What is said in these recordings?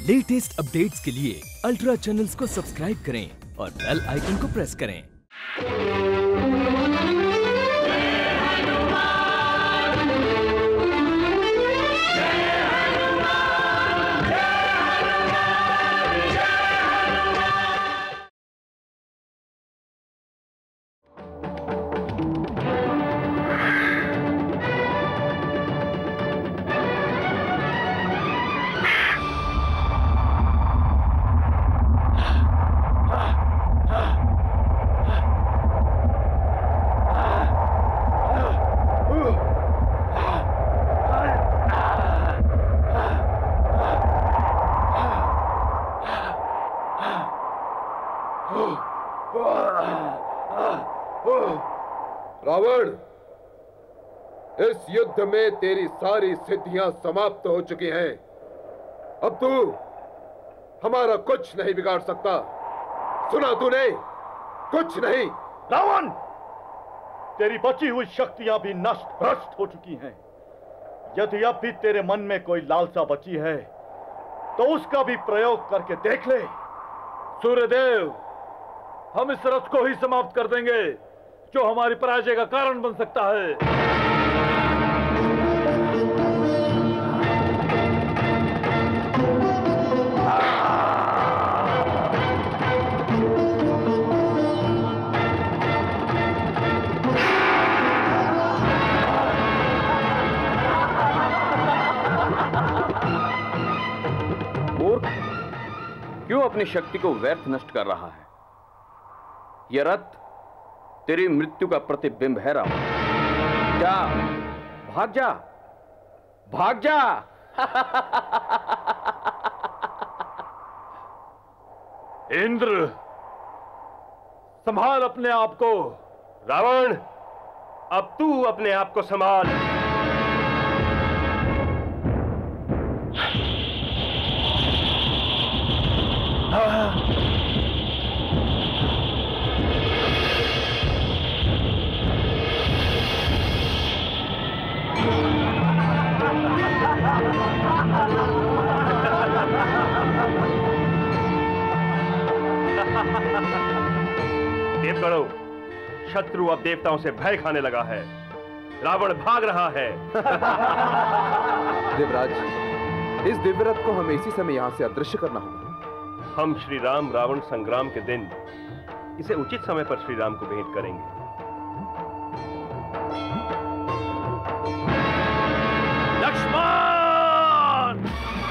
Latest updates के लिए ultra channels को सब्सक्राइब करें और बेल आइकन को प्रेस करें। रावण, इस युद्ध में तेरी सारी सिद्धियां समाप्त हो चुकी हैं। अब तू हमारा कुछ नहीं बिगाड़ सकता। सुना तूने? कुछ नहीं। रावण, तेरी बची हुई शक्तियां भी नष्ट भ्रष्ट हो चुकी हैं। यदि अब भी तेरे मन में कोई लालसा बची है तो उसका भी प्रयोग करके देख ले। सूर्यदेव, हम इस रथ को ही समाप्त कर देंगे जो हमारी पराजय का कारण बन सकता है। मूर्ख, क्यों अपनी शक्ति को व्यर्थ नष्ट कर रहा है? यह रथ तेरी मृत्यु का प्रतिबिंब है रावण। जा, भाग जा, भाग जा। इंद्र, संभाल अपने आप को। रावण, अब तू अपने आप को संभाल। देवगणों, शत्रु अब देवताओं से भय खाने लगा है। रावण भाग रहा है। देवराज, इस दिव्य रथ को हमें इसी समय यहां से अदृश्य करना होगा। हम श्री राम रावण संग्राम के दिन इसे उचित समय पर श्री राम को भेंट करेंगे। लक्ष्मण!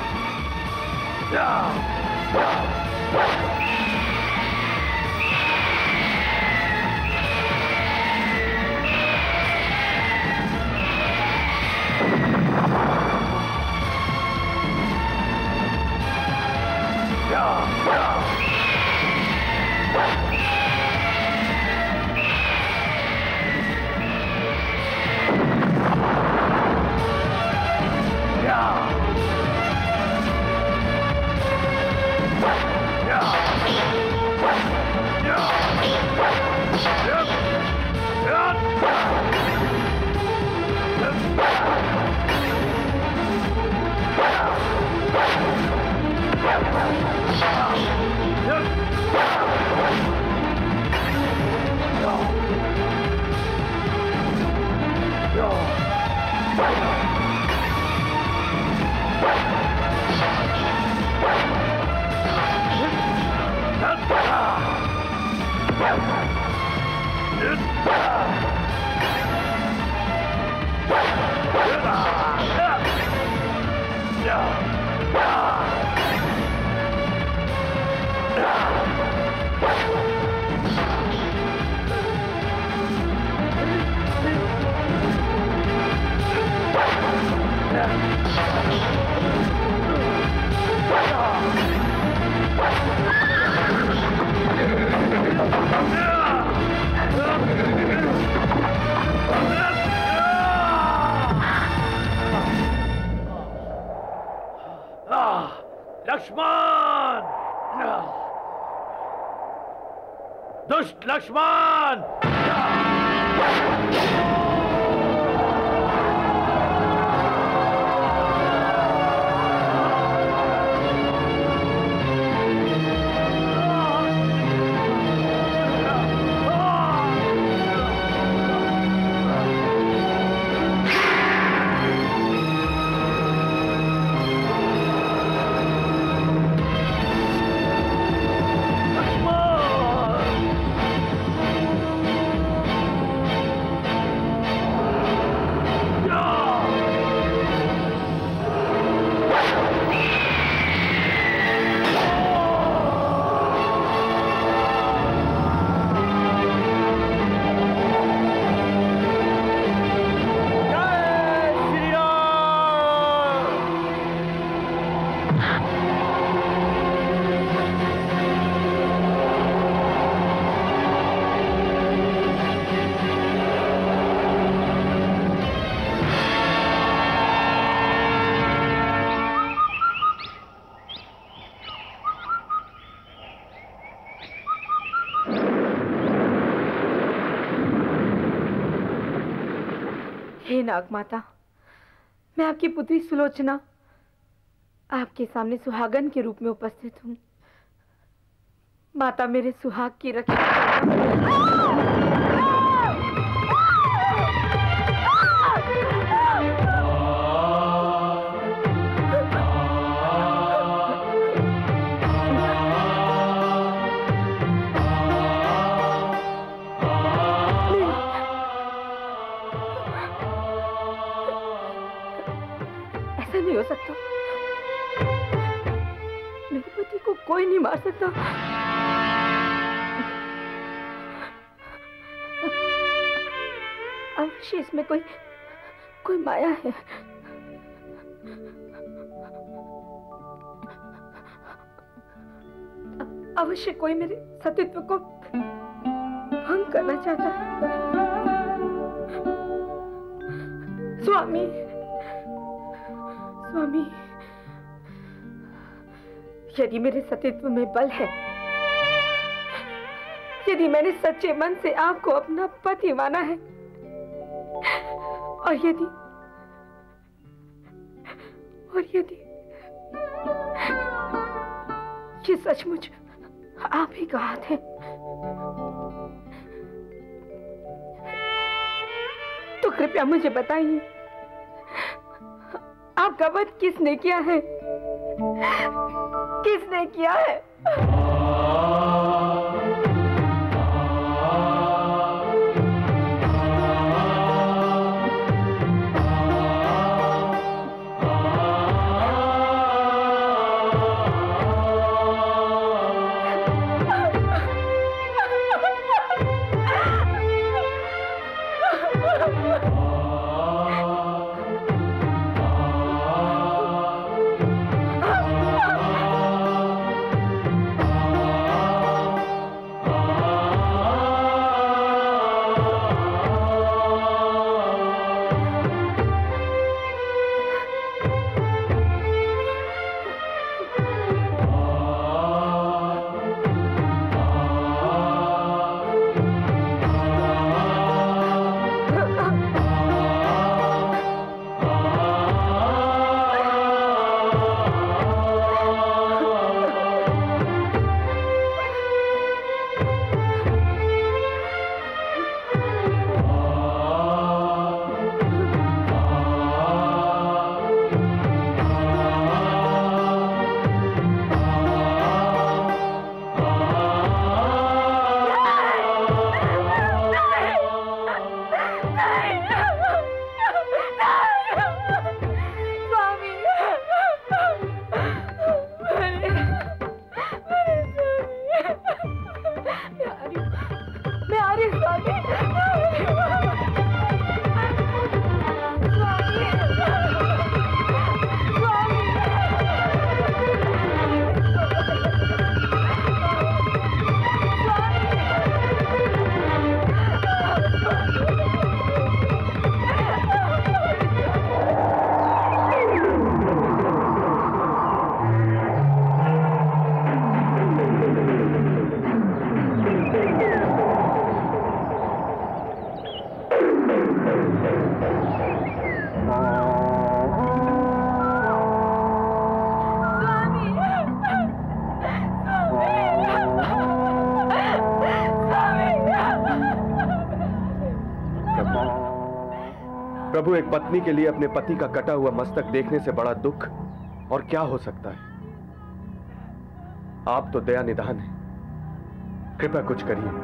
लक्ष्मण! दुष्ट लक्ष्मण! हे नाग माता, मैं आपकी पुत्री सुलोचना आपके सामने सुहागन के रूप में उपस्थित हूँ। माता मेरे सुहाग की रक्षा नहीं हो सकता। मेरे पति को कोई नहीं मार सकता। अवश्य इसमें कोई माया है। अवश्य कोई मेरे सतीत्व को भंग करना चाहता है। स्वामी, स्वामी, यदि मेरे सतीत्व में बल है, यदि मैंने सच्चे मन से आपको अपना पति माना है, और यदि ये सचमुच आप ही का हाथ है, तो कृपया मुझे बताइए, आपका वध किसने किया है? किसने किया है? प्रभु, एक पत्नी के लिए अपने पति का कटा हुआ मस्तक देखने से बड़ा दुख और क्या हो सकता है। आप तो दया निधान हैं, कृपया कुछ करिए।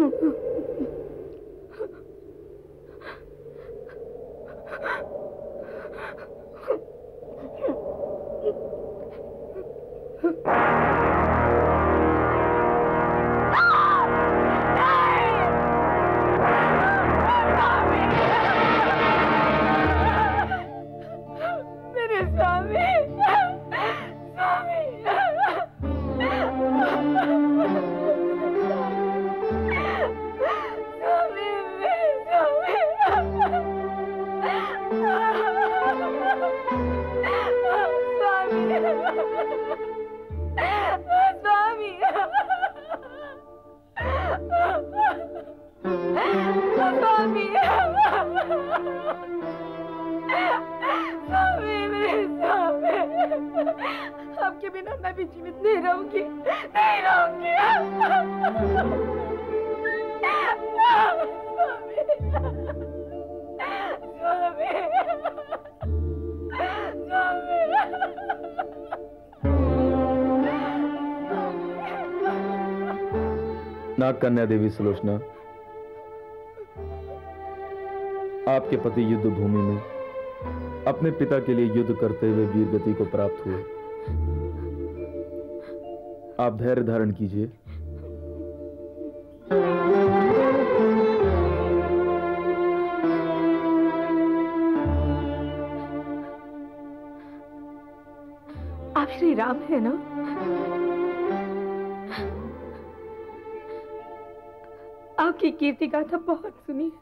आपके बिना मैं भी जीवित नहीं रहूंगी, नहीं रहूंगी। नाग कन्या देवी सुलोचना, आपके पति युद्ध भूमि में अपने पिता के लिए युद्ध करते हुए वीर गति को प्राप्त हुए। आप धैर्य धारण कीजिए। आप श्री राम है ना? आपकी कीर्ति गाथा बहुत सुनी है,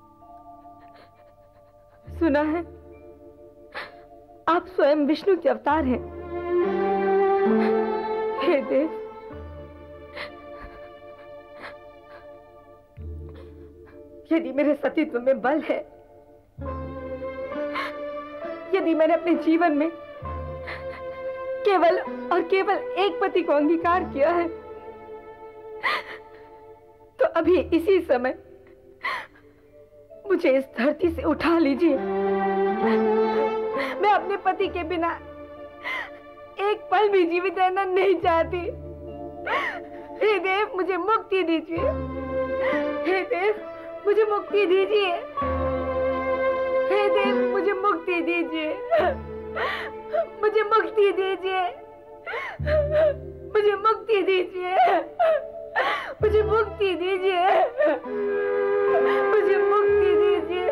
सुना है आप स्वयं विष्णु के अवतार हैं। हे देव, यदि मेरे सतीत्व में बल है, यदि मैंने अपने जीवन में केवल और केवल एक पति को अंगीकार किया है, तो अभी इसी समय मुझे इस धरती से उठा लीजिए। मैं अपने पति के बिना एक पल भी जीवित रहना नहीं चाहती। हे देव, मुझे मुक्ति दीजिए। हे देव, मुझे मुक्ति दीजिए। हे देव, मुझे मुक्ति दीजिए। मुझे मुक्ति दीजिए। मुझे मुक्ति दीजिए। मुझे मुक्ति दीजिए। मुझे मुक्ति दीजिए।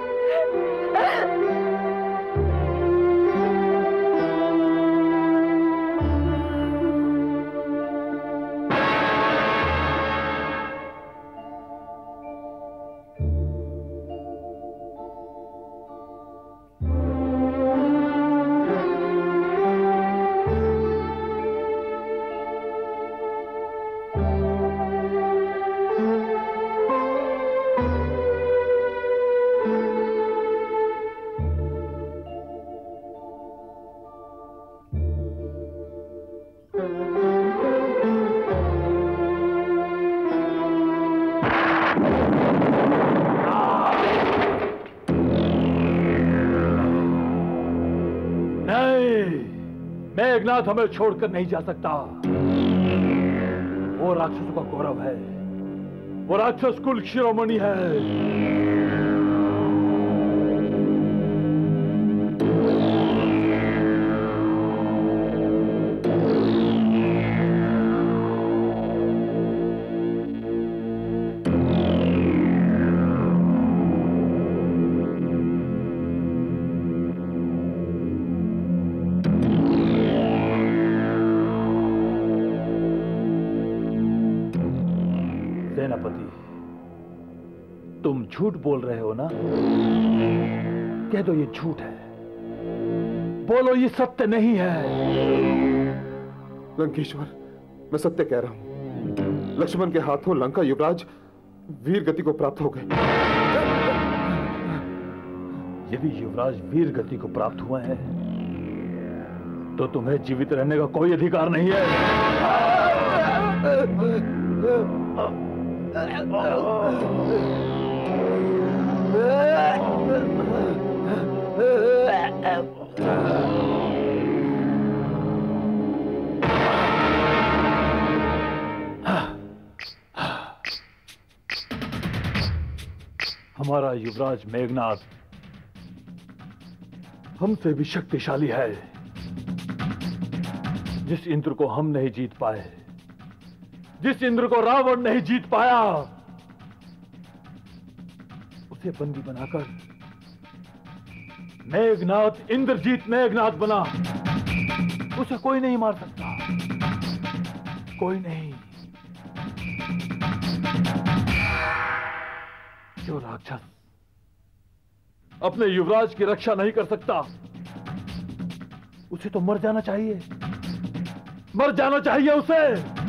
मेघनाथ हमें छोड़कर नहीं जा सकता। वो राक्षसों का गौरव है, वो राक्षस कुल शिरोमणि है। तुम झूठ बोल रहे हो ना? कह दो ये झूठ है, बोलो ये सत्य नहीं है। लंकेश्वर, मैं सत्य कह रहा हूं। लक्ष्मण के हाथों लंका युवराज वीर गति को प्राप्त हो गए। यदि युवराज वीर गति को प्राप्त हुए हैं तो तुम्हें जीवित रहने का कोई अधिकार नहीं है। हमारा युवराज मेघनाथ हमसे भी शक्तिशाली है। जिस इंद्र को हम नहीं जीत पाए, जिस इंद्र को रावण नहीं जीत पाया, उसे बंदी बनाकर मेघनाथ इंद्रजीत मेघनाथ बना। उसे कोई नहीं मार सकता, कोई नहीं। जो राक्षस अपने युवराज की रक्षा नहीं कर सकता, उसे तो मर जाना चाहिए, मर जाना चाहिए उसे।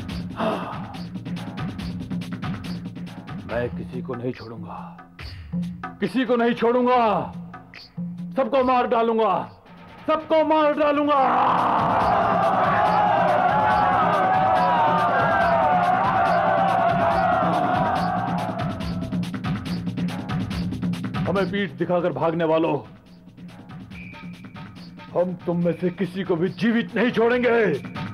मैं किसी को नहीं छोड़ूंगा, किसी को नहीं छोड़ूंगा, सबको मार डालूंगा, सबको मार डालूंगा। हमें पीठ दिखाकर भागने वालों, हम तुम में से किसी को भी जीवित नहीं छोड़ेंगे।